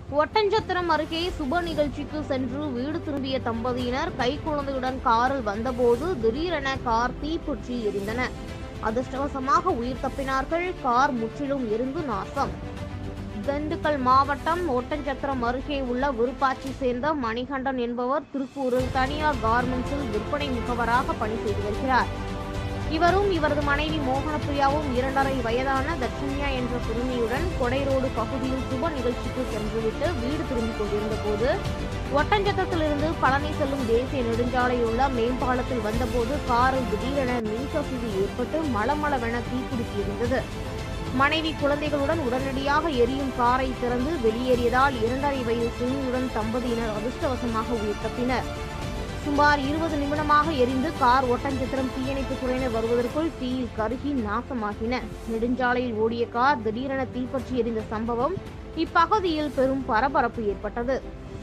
ஒட்டன்சத்திரம் அருகே சுப நிகழ்ச்சிக்கு சென்று வீடு திரும்பிய தம்பதியினர் கைக்குழந்தையுடன் காரில் வந்தபோது திடீரென கார் தீப்பற்றி எரிந்தன. அதிர்ஷ்டவசமாக உயிர் தப்பினார்கள். கார் முற்றிலும் எரிந்து நாசம். திண்டுக்கல் மாவட்டம் ஒட்டன்சத்திரம் அருகே உள்ள விருப்பாட்சி சேர்ந்த மணிகண்டன் என்பவர் திருப்பூரில் தனியார் கார்மெண்ட்ஸில் விற்பனை முகவராக பணி செய்து வருகிறார். இவரும் இவரது மனைவி மோகனப்பிரியாவும் 2.5 வயதான தட்சண்யா என்ற சிறுமியுடன் கொடைரோடு பகுதியில் சுப நிகழ்ச்சிக்கு சென்றுவிட்டு வீடு திரும்பிக் கொண்டிருந்த போது ஒட்டன்சத்திரத்திலிருந்து பழனி செல்லும் தேசிய நெடுஞ்சாலையில் உள்ள மேம்பாலத்தில் வந்தபோது காரில் திடீரென மின்கசிவு ஏற்பட்டு மளமளவென தீப்பிடித்து எரிந்தது. மனைவி குழந்தைகளுடன் உடனடியாக எரியும் காரை திறந்து வெளியேறியதால் 2.5 வயது சிறுமியுடன் தம்பதியினர் அதிர்ஷ்டவசமாக உயிர் தப்பினர். சுமார் 20 நிமிடமாக எரிந்து கார் ஒட்டன்சத்திரம் தீயணைப்பு துறையினர் வருவதற்குள் தீயில் கருகி நாசமாகின. நெடுஞ்சாலையில் ஓடிய கார் திடீரென தீப்பற்றி எரிந்த சம்பவம் இப்பகுதியில் பெரும் பரபரப்பு ஏற்பட்டது.